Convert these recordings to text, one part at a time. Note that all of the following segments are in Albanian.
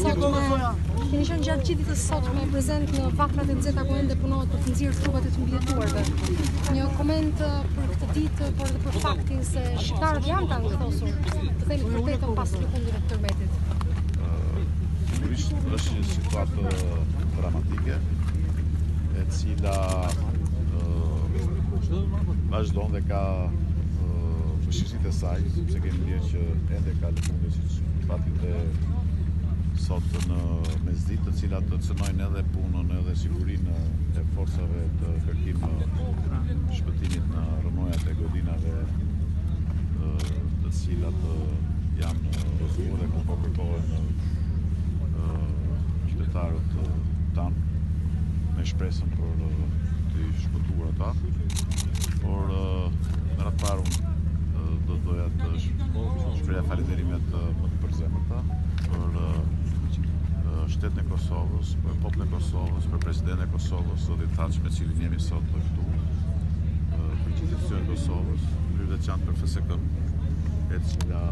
keni qenë gjatë gjithë ditës sotme prezent në vakrat e nxehta ku ende punohet për të nxjerrë trupat e të mbijetuarve. Një koment për këtë ditë, por edhe për faktin se shqiptarët janë të anktosur, të themi të vërtetën pas lëkundit të tërmetit. Sigurisht është një situatë dramatike, e cila vazhdon dhe ka vështirësitë e saj, sepse kemi ndjerë që ende ka lëkunde siç pati dhe sot në mesditë, të cilat të cënojnë edhe punën edhe sigurinë e forcave të kërkim shpëtimit në rrëmojat e godinave, të cilat janë rrëzuar dhe ku po kërkohen qytetarët tanë me shpresën për të shpëtuar ata. Por në ratë parë do doja të shpreha falënderimet më të përzemërta për shtetin e Kosovës, për popullin e Kosovës, për presidentin e Kosovës, dhe thaç me cilin jemi sot këtu, për institucionin e Kosovës, në veçantë për FSK-n, e cila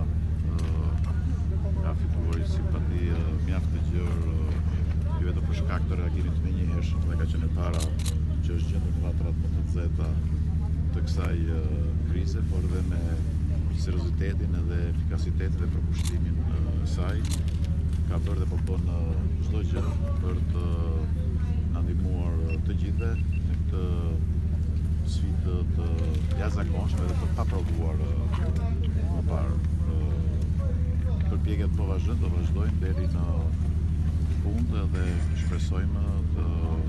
ka fituar simpati mjaft të gjerë, jo vetëm për shkak të reagimit menjëhershëm, dhe ka qenë para që është gjendur në vatrat më të nxehta të kësaj krize, por edhe me seriozitetin edhe efikasitetin dhe përkushtimin e saj, ka bërë dhe po bën çdo gjë për të na ndihmuar të gjithëve në këtë sfidë të jashtëzakonshme dhe të paprovuar më parë. Përpjekjet po vazhdojnë, do vazhdojnë deri në fund dhe shpresojmë të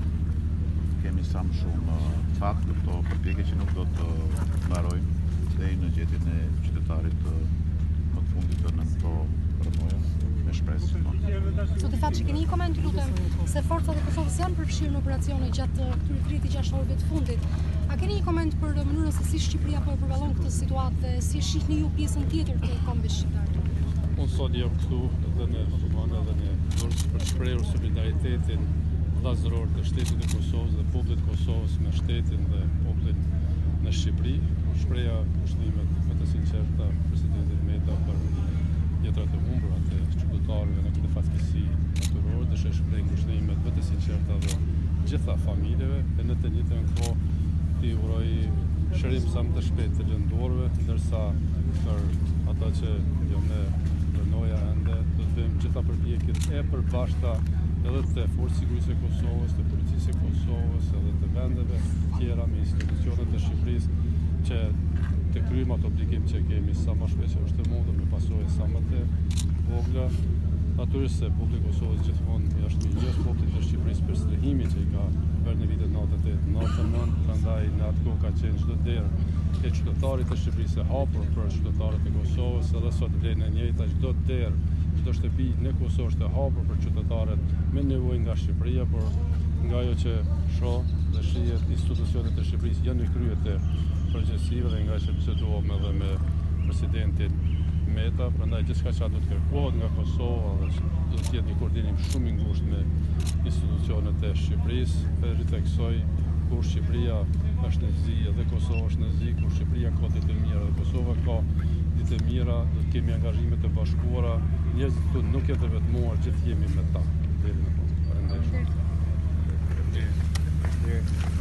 kemi sa më shumë fat në këto përpjekje që nuk do të mbarojnë deri në gjetjen e qytetarit më të fundit në këto rrëmuja. Me shpresë. Zotë Façi, keni një koment, lutem, se forcat e Kosovës janë përfshirë në operacione gjatë këtyre 36 orëve të fundit. A keni një koment për mënyrën se si Shqipëria po e përballon këtë situatë, si shihni ju pjesën tjetër të kombit shqiptar? Unë sot jam këtu edhe në Romana dhe në Durrës për shprehur solidaritetin vllazëror të shtetit të Kosovës dhe popullit të Kosovës me shtetin dhe popullin në Shqipëri. Shpreha kushtimet më të sinqerta presidentit Meta për jetrat e humbura të qytetarëve në këtë fatkeqësi natyrore, dhe shpreh kushtimet më të sinqerta dhe gjitha familjeve, e në të njëjtën kohë ti uroj shërim sa më të shpejtë të lëndorëve, ndërsa për ata që jo me rënoja ende, do të bëjmë gjitha përpjekjet e përbashkëta edhe të forcës sigurisë e Kosovës, të policisë e Kosovës, edhe të vendeve tjera me institucionet e Shqipërisë që të kryejmë ato obligim që kemi sa më shpejt që është e mundur, me pasojë sa më të vogla. Natyrisht se populli i Kosovës gjithmonë është mirënjohës popullit të Shqipërisë për strehimin që i ka bërë në vitet 98, 99, prandaj në atë kohë ka qenë çdo derë e qytetarit të Shqipërisë e hapur për qytetarët e Kosovës, edhe sot vlen e njëjta, çdo derë, çdo shtëpi në Kosovë është e hapur për qytetarët me nevojë nga Shqipëria, por nga ajo që shoh dhe shihet institucionet e Shqipërisë janë në krye të përgjegjësive dhe nga që biseduam edhe me presidentin Meta, prandaj gjithçka që do të kërkohet nga Kosova dhe do të jetë një koordinim shumë i ngushtë me institucionet e Shqipërisë, dhe rriteksoj kur Shqipëria është në zi dhe Kosova është në zi, kur Shqipëria ka ditë të mira dhe Kosova ka ditë të mira, do të kemi angazhime të bashkuara, njerëzit këtu nuk jetë vetmuar, gjithë jemi me ta. Deri në fund. Faleminderit.